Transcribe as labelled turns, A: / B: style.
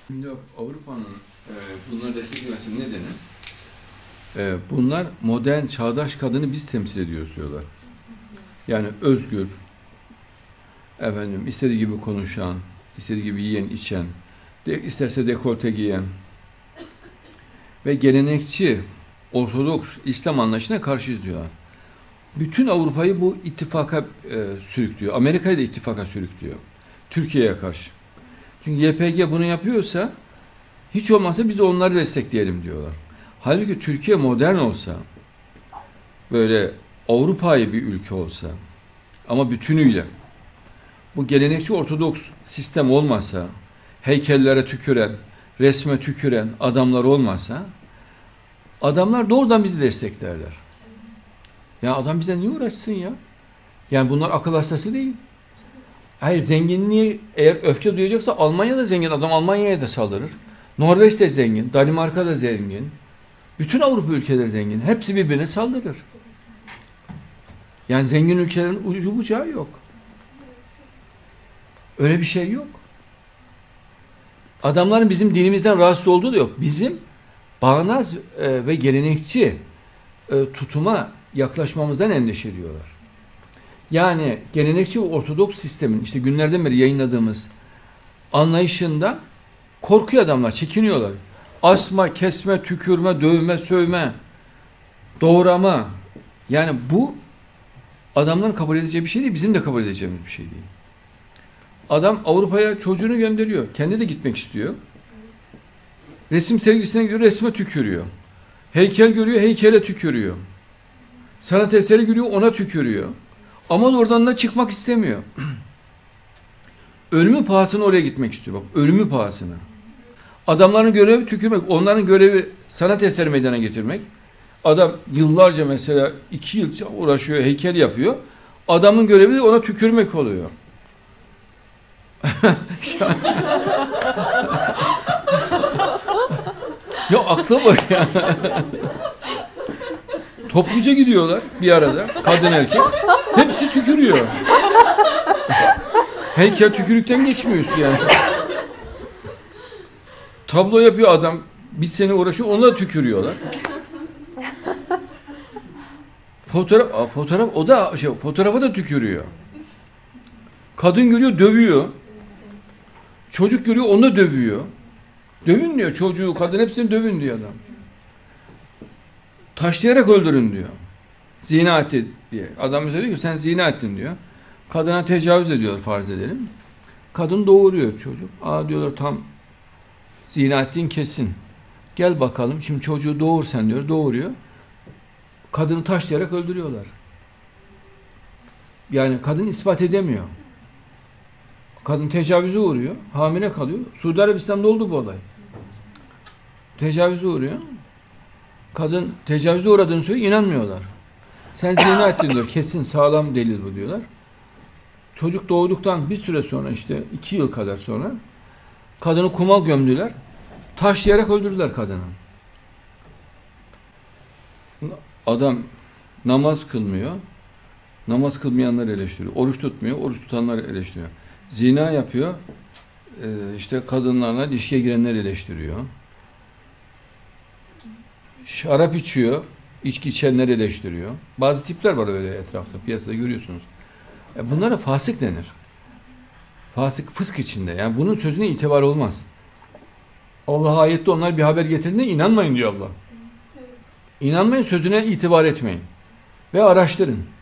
A: Şimdi Avrupa'nın bunları desteklemesinin nedeni bunlar modern, çağdaş kadını biz temsil ediyoruz diyorlar. Yani özgür, efendim istediği gibi konuşan, istediği gibi yiyen, içen, isterse dekolte giyen ve gelenekçi, Ortodoks İslam anlayışına karşıyız diyorlar. Bütün Avrupa'yı bu ittifaka sürüklüyor. Amerika'yı da ittifaka sürüklüyor. Türkiye'ye karşı. Çünkü YPG bunu yapıyorsa hiç olmazsa biz de onları destekleyelim diyorlar. Halbuki Türkiye modern olsa, böyle Avrupa'yı bir ülke olsa ama bütünüyle bu gelenekçi Ortodoks sistem olmasa, heykellere tüküren, resme tüküren adamlar olmasa, adamlar doğrudan bizi desteklerler. Ya adam bizden niye uğraşsın ya? Yani bunlar akıl hastası değil. Hayır, zenginliği eğer öfke duyacaksa Almanya da zengin. Adam Almanya'ya da saldırır. Norveç de zengin. Danimarka da zengin. Bütün Avrupa ülkeleri zengin. Hepsi birbirine saldırır. Yani zengin ülkelerin ucu bucağı yok. Öyle bir şey yok. Adamların bizim dinimizden rahatsız olduğu da yok. Bizim bağnaz ve gelenekçi tutuma yaklaşmamızdan endişe ediyorlar. Yani gelenekçi ve Ortodoks sistemin işte günlerden beri yayınladığımız anlayışında korkuyor adamlar, çekiniyorlar. Asma, kesme, tükürme, dövme, sövme, doğrama. Yani bu adamların kabul edeceği bir şey değil, bizim de kabul edeceğimiz bir şey değil. Adam Avrupa'ya çocuğunu gönderiyor. Kendi de gitmek istiyor. Resim sergisine gidiyor, resme tükürüyor. Heykel görüyor, heykele tükürüyor. Sanat eseri görüyor, ona tükürüyor. Ama oradan da çıkmak istemiyor. Ölümü pahasına oraya gitmek istiyor. Bak, ölümü pahasına. Adamların görevi tükürmek, onların görevi sanat eseri meydana getirmek. Adam yıllarca mesela 2 yıl uğraşıyor, heykel yapıyor. Adamın görevi ona tükürmek oluyor. Ya akla bak ya. Topluca gidiyorlar bir arada, kadın erkek. Hepsi tükürüyor. Heykel tükürükten geçmiyor üstü yani. Tablo yapıyor adam. Bir sene uğraşıyor, ona tükürüyorlar. Fotoğraf o da fotoğrafa da tükürüyor. Kadın görüyor, dövüyor. Çocuk görüyor, onu da dövüyor. Dövün diyor, çocuğu, kadın hepsini dövün diyor adam. Taşlayarak öldürün diyor. Zina etti diye. Adam mesela diyor ki sen zina ettin diyor. Kadına tecavüz ediyor farz edelim. Kadın doğuruyor çocuk. Aa diyorlar tam zina ettiğin kesin. Gel bakalım şimdi çocuğu doğur sen diyor. Doğuruyor. Kadını taşlayarak öldürüyorlar. Yani kadın ispat edemiyor. Kadın tecavüze uğruyor. Hamile kalıyor. Suudi Arabistan'da oldu bu olay. Tecavüze uğruyor. Kadın tecavüze uğradığını söylüyor. İnanmıyorlar. Sen zina ettin diyor. Kesin sağlam delil bu diyorlar. Çocuk doğduktan bir süre sonra işte 2 yıl kadar sonra kadını kuma gömdüler. Taşlayarak öldürdüler kadını. Adam namaz kılmıyor. Namaz kılmayanları eleştiriyor. Oruç tutmuyor. Oruç tutanları eleştiriyor. Zina yapıyor. İşte kadınlarla ilişkiye girenleri eleştiriyor. Şarap içiyor. İçki içenleri eleştiriyor. Bazı tipler var öyle etrafta. Piyasada görüyorsunuz. Bunlara fasık denir. Fasık fısk içinde. Yani bunun sözüne itibar olmaz. Allah ayette onlar bir haber getirdiğinde inanmayın diyor Allah. İnanmayın, sözüne itibar etmeyin. Ve araştırın.